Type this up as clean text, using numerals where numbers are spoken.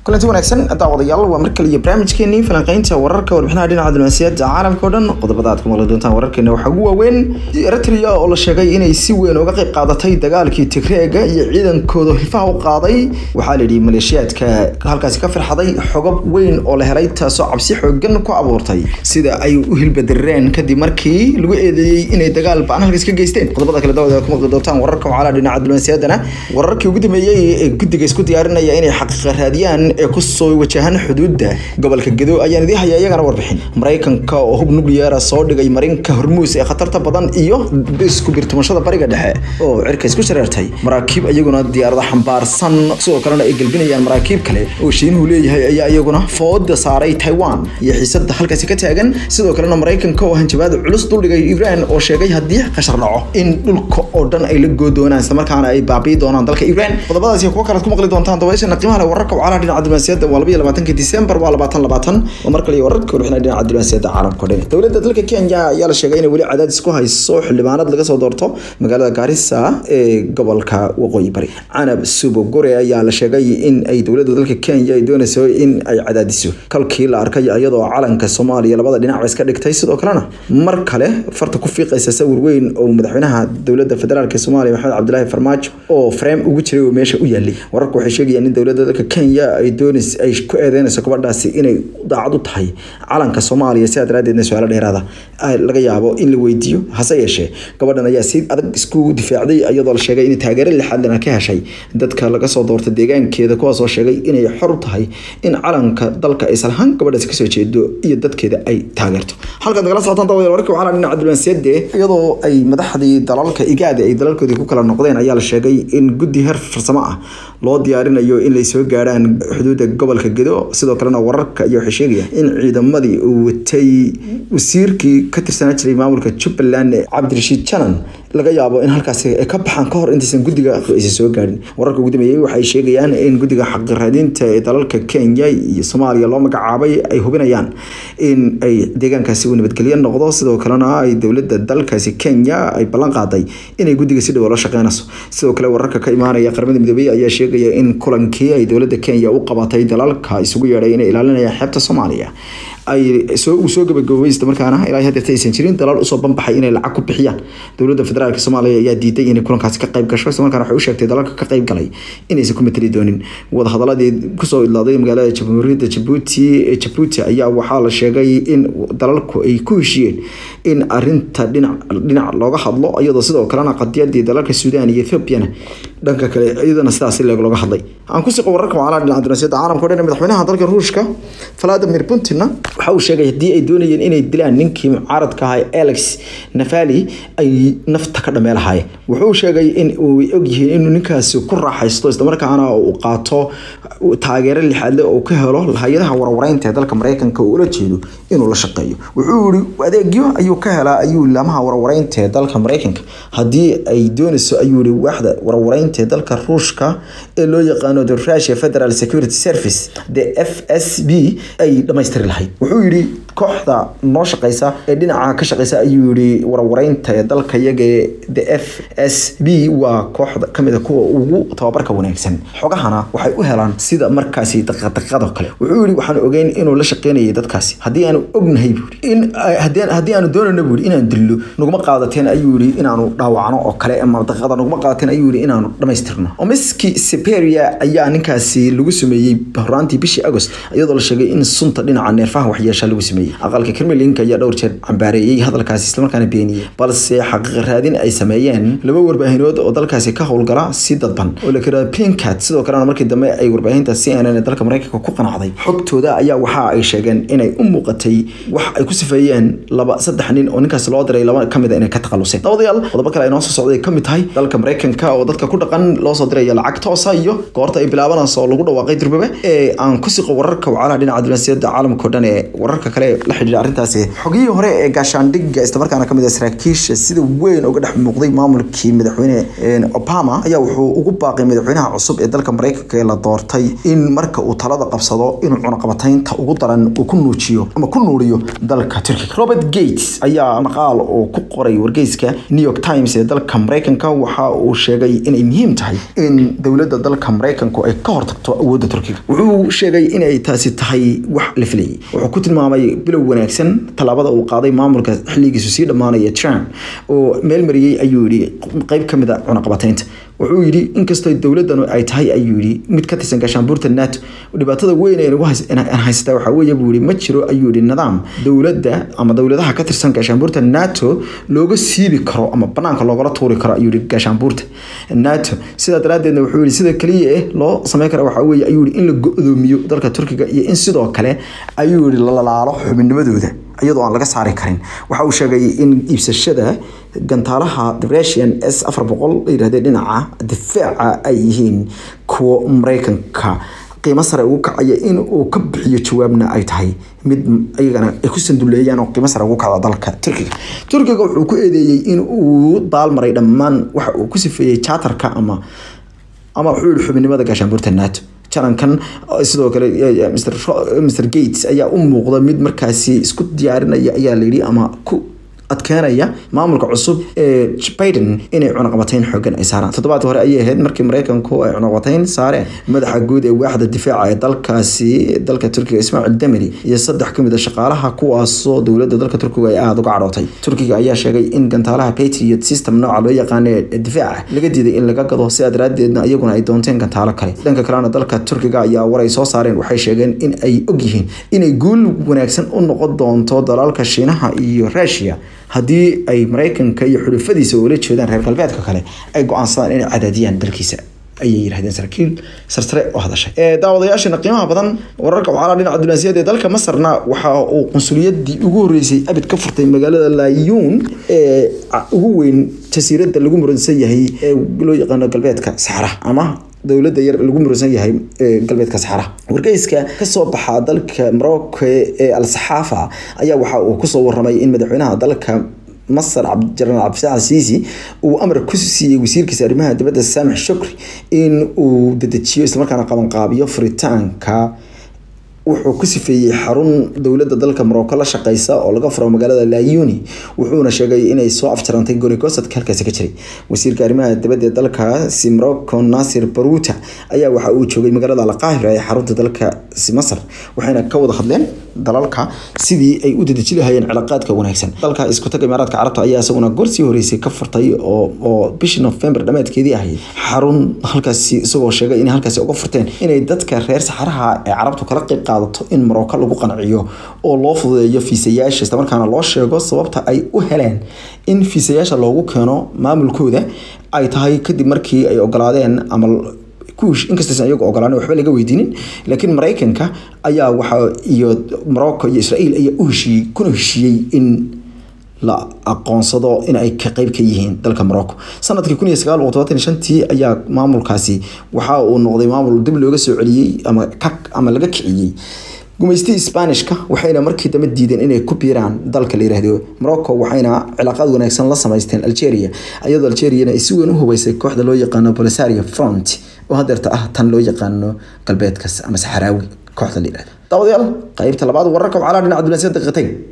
kulanti wanaagsan daawadayaal waa markale iyo barnaamijkeennii falanqaynta wararka warbixinaha dhinaca diblomaasiyadda caalamka oo dhan qodobada aad ku maqli doontaan wararkeena waxaa ugu waaweyn Eritrea oo la sheegay inay si weyn uga qayb qaadatay dagaalkii Tigreega iyo ciidankooda hifaha u qaaday waxaa la yidhi maleeshiyaadka halkaasi ka firxaday xogab weyn oo la helay taasoo cabsi xooggan ku abuurtay sida ay u hilbadareen kadib markii lagu eedeeyay inay dagaal ba'an halkaas ka geysteen qodobada kale daawada ku maqli doontaan wararka wacala dhinaca diblomaasiyaddana wararkii ugu dambeeyay ee guddiga isku diyaarinaya inay xaqiiqo raadiyaan ku soo wajahan xuduudda gobolka Gedo ayaan idin hayaa iyagana warbixin Mareykanka oo hub nuclear soo dhigay marinka Hormuz ee khatarta badan iyo isku birtumashada bariga dhexe oo cirka isku shareertay maraakiib ayaguna diyaarada xambaarsan sidoo kalena ay galbinayaan maraakiib kale oo Shiinuhu leeyahay ayaa iyaguna fooda saaray Taiwan iyo xiisadda halkaas ka taagan sidoo kalena Mareykanka oo hanjabaad culus dul dhigay Iran oo sheegay haddii qashar dhaco in dhulka oo dhan ay la goodoonaan isla markaana ay baabi'i doonaan dalka Iran qodobadaas iyo kuwa kale ku maqli doontaan daawayshana qiimaha wararka wacala dhinaca diblomaasiyadda waa 22 December waa 2020 oo markale wararka warbixinaha dhinaca diblomaasiyadda caalamka oo dhan dawladda dalka Kenya ayaa la sheegay in wali cadaadis ku hayso xildhibaanad laga soo doorto magaalada Garissa ee gobolka Waqooyi Bari Canab Subogore ayaa la sheegay in ay dawladda dalka Kenya ay doonayso in ay cadaadiso kalkii la arkay iyadoo calanka Soomaaliya labada dhinac iska dhigtay sidoo kalena mar kale farta ku fiiqaysa sawir weyn oo madaxweynaha dawladda federaalka Soomaaliya Maxamed Cabdullaahi Farmaajo oo frame ugu jiray oo meesha u yaalay wararku waxay sheegayaan in dawladda dalka Kenya ay doonayso ay ku eedeynayso gabadhaasi inay daacad u tahay calanka Soomaaliya si aad su'aalo dheeraada laga yaabo in la weydiiyo hase yeeshee gabadhan ayaa si adag isku difaacday iyadoo la sheegay in taageero lixaad lana ka heshay dadka laga soo doortay deegaankeeda kuwaas oo sheegay inay xor u tahay in calanka dalka ay salhan gabadhaasi ka soo jeedo iyo dadkeeda ay taageerto halka dagala socotaan daawada wararka waxaa dhinaca diblomaasiyadda iyadoo ay madaxdii dalalka igaada ay dalalkoodii ku kala noqdeen ayaa la sheegay in guddi heer farsamo ah loo diyaarinayo in ay soo gaaraan xuduudda gobolka Gedo sidoo kalena wararka iyo waxay sheegayaan in ciidamadii uu watay wasiirkii ka tirsanaa jiray maamulka Jubaland Cabdirashiid Janan laga yaabo in halkaas ay ka baxaan ka hor intaysan guddiga ay soo gaarin wararka ugu dambeeyay waxay sheegayaan in guddiga xaq raadinta ee dalalka Kenya iyo Soomaaliya loo magacaabay ay hubinayaan in ay deegaankaasi u nabadgelyo noqdo sidoo kalena ay dawladda dalkaasi Kenya ay ballan qaaday inay guddiga si dhow la shaqeynayso sidoo kale wararka ka imaanaya qaramada midoobay ayaa sheegaya in kulankii ay dawladda Kenya u qabatay dalalka isugu yeedhay inay ilaalinayaan xeebta Soomaaliya ay soo gabagabeeyay markaana ilaa hadda aysan jirin dalal u soo banbaxay inay lacag ku bixiyaan dawladda federaalka Soomaaliya ayaa diiday in kulankaasi ka qayb gasho isla markaana waxay u sheegtay dalalka ka qayb galay inaysan ku matali doonin wada hadaladii ku soo ilaaday magaalada Jamhuuriyadda Djibouti ayaa waxaa la sheegay in dalalku ay ku heshiyeen in arinta dhinac looga hadlo iyadoo sidoo kalena qadiyadii dalalka Suudaan iyo Ethiopia dhanka kale iyadana sidaas looga hadlay aan ku sii wararka wacala dhinaca diblomaasiyadda caalamka oo dhan madaxweynaha dalka Ruushka Vladimir Putin waxa uu sheegay hadii ay doonayeen inay dilaan ninkii mucaaradka ahaa Alex Navalny ay nafta ka dhameelahay wuxuu sheegay in uu og yahay in ninkaasi ku raaxaysto isla markaana uu qaato taageero lixaad leh oo ka helo hay'adaha warwareynta ee dalka Mareykanka oo la jeedo inuu la shaqeeyo wuxuu yiri adeegyo ayuu ka helaa ayuu lamaha warwareynta ee dalka Mareykanka hadii ay doonayso ayuu yiri waaxda warwareynta ee dalka Ruushka ee loo yaqaano the Russia Federal Security Service the FSB ay dhamaystir lahayd wuxuu yiri kooxda noo shaqeysa ee dhinaca ka shaqeysa ayuu yiri warwareynta ee dalka iyaga the FSB waa kooxda kamid ah kuwa ugu tababarka wanaagsan xogahana waxay u helaan sida markaasi daqiiqado kale wuxuu yiri waxaan ogeyn inuu la shaqeynayay dadkaasi hadii aanu ognahay in hadii aanu doonayno inaan dillo nuguma qaadateen ayuu yiri inaanu dhaawacno oo kale ama daqiiqada nuguma qaadateen ayuu yiri inaanu dhamaystirno Omiski Siberia ayaa ninkaasi lagu sameeyay bahraantii bishii August iyadoo la sheegay in sunta dhinaca neerfaha wax yeesha lagu sameeyay aqalka Kremlinka ayaa dhowr jeer cambaareeyay hadalkaasi isla markaana beeniyay balse xaqiiq raadin ay sameeyeen laba warbaahinood oo dalkaasi ka howlgala si dadban oo la kala Pinkat sidoo kalena markii dambe ay warbaahinta CNN ee dalka Mareykanka ku qanacday xogtooda ayaa waxa ay sheegeen inay u muuqatay wax ay ku sifeeyeen saddex nin oo ninkaas loo diray laba kamid inay ka taqaluseen dawadayaal qodobada kale ay noo soo socday kamid tahay dalka Mareykanka oo dadka ku dhaqan loo soo diray lacag toos ah iyo goorta ay bilaabanayso lagu dhawaaqay durbabe ee aan ku sii wararka wacala dhinaca diblomaasiyadda caalamka oo dhan ee wararka kale la xiriira arrintaasi xogihii hore ee gaashaandhigga isla markaana kamid ah saraakiisha sida weyn uga dhex muuqday maamulkii madaxweyne Obama ayaa wuxuu ugu baaqay madaxweynaha cusub ee dalka Mareykanka ee la doortay in marka uu talada qabsado inuu cunaqabataynta ugu daran uu ku nuujiyo ama ku nuuriyo dalka Turkiga. Robert Gates ayaa maqaal oo ku qoray wargeyska New York Times ee dalka Mareykanka waxa uu sheegay in ay muhiim tahay in dawladda dalka Mareykanka ay ka hortagto awoodda Turkiga. Wuxuu sheegay in ay taasi tahay wax la filayay. Wuxuu ku tilmaamay bilow wanaagsan talaabada uu qaaday maamulka xilligiisu sii dhamaanaya Trump oo meel mariyay ayuu yiri qayb kamid ah cunaqabataynta. wuxuu yiri inkastoo dawladdan ay tahay ayuu yiri mid ka tirsan gaashaanbuurta NATO dhibaatada weyn ee ugu haysta waxa weeye buu yiri ma jiro ayuu yiri nidaam dawladda ama dawladaha ka tirsan gaashaanbuurta NATO looga siibi karo ama banaanka looga tuuri karo ayuu yiri gaashaanbuurta NATO sida daraadeedna wuxuu yiri sida kaliya loo sameyn karo waxa weeye ayuu yiri in la go'doomiyo dalka Turkiga iyo in sidoo kale ayuu yiri la laalo xubinnimadooda iyadoo aan laga saari karin. Waxa uu sheegay in iibsashada gantaalaha Russian S-400 yiraahdeen dhinaca difaaca ay yihiin kuwa Mareykanka qiimo sare ugu kacaya in uu ka bixiyo jawaabna ay tahay mid ayagana ay ku sanduleeyaan oo qiimo sare ugu kacda dalka Turkiga. Turkiga wuxuu ku eedeeyay in uu daalmaray dhammaan waxa uu ku sifeeyay charterka ama wuxuu xubinnimada gaashaanbuurta NATO. Jarankan sidoo kale Mr Gates ayaa u muuqda mid markaasi isku diyaarinaya ayaa la yiri ama ku adkaanaya maamulka cusub ee Biden inay cunaqabatayn xooggan ay saaraan. Toddobaadkii hore ayay ahayd markii Mareykanku ay cunaqabatayn saareen madaxa guud ee waaxda difaaca ee dalka Turkiga Ismail Demiri iyo saddex kamid ah shaqaalaha kuwaas oo dawladda dalka Turkiga ay aad uga carootay. Turkiga ayaa sheegay in gantaalaha Patriot system nooca loo yaqaan ee difaaca laga diiday in laga gado si adraadeedna iyaguna ay doonteen gantaalo kale. Dhanka kalena dalka Turkiga ayaa waray soo saareen waxay sheegeen in ay og yihiin inay guul wanaagsan u noqon doonto dalalka Shiinaha iyo Russia haddii ay Mareykanka iyo xulufadiisa oo la jeedaan reer galbeedka kale ay go'aansadaan inay cadaadiyaan dalkiisa ayay yiraahdeen saraakiil sarsare oo hadashay. Daawadayaashana qiimaha badan wararka waxaa dhinaca diblomaasiyadda ee dalka Masarna waxa uu qunsuliyadii ugu horeysay abid ka furtay magaalada Layun ee ugu weyn jasiiradda lagu muransan yahay ee loo yaqaan galbeedka Sahara ama dawladda yar lagu muransan yahay galbeedka Sahara. Wargeyska ka soo baxa dalka Morocco ee Al-Sahafa ayaa waxa uu ku soo waramay in madaxweynaha dalka Masar Abdulrahman Abdulfatah Sisi uu amar ku siiyay wasiirkiisa arrimaha dibadda Samih Shukri in uu dedejiyo isla markaana qaban qaabiyo furitaanka wuxuu ku sifeeyay xarun dawladda dalka Morocco la shaqeysa oo laga furo magaalada Layuni wuxuuna sheegay inay soo afjarantay gooni-goosad halkaas ka jiray. Wasiirka arrimaha dibadda ee dalka Morocco Nasser Barouta ayaa waxa uu joogay magaalada Al-Qaahira ee xarunta dalka Masar waxayna ka wada hadleen dalalka sidii ay u dedejin lahaayeen cilaaqaadka wanaagsan. Dalka isku tag Imaaraadka Carabta ayaa isaguna gorsii horeysay ka furtay oo bishii November dhamaadkeedii ahayd xarun halkaasi isagoo sheegay in halkaasi uga furteen inay dadka reer Saharaha ee Carabtu kala qayb qaadato in Morocco lagu qanciyo oo loo fududeeyo fiisayaasha isla markaana loo sheego sababta ay u heleen in fiisayaasha loogu keeno maamulkooda ay tahay kadib markii ay ogolaadeen ama inkastoo iyagu ogolaan waxba laga weydiinin laakiin Mareykanka ayaa waxa iyo Morocco iyo Israel ayaa u heshiiyay in la aqoonsado in ay ka qayb ka yihiin dalka Morocco. Sanadkii 1975 ayaa maamulkaasi waxa uu noqday maamul dib looga soo celiyay ama laga kiciyay gumeystii Isbaanishka waxayna markii dambe diideen inay ku biiraan dalka la yiraahdo Morocco waxayna cilaaqad wanaagsan la sameysteen Algeria iyadoo Algeria ay si weyn u hubaysay kooxda loo yaqaan Polisario Front oo hadeerta ah tan loo yaqaan galbeedka ama Saharawi kooxda la yiraahdo. Daawadayaal qaybta labaad wararka waxaa dhinaca diblomaasiyadda daqiiqadeyn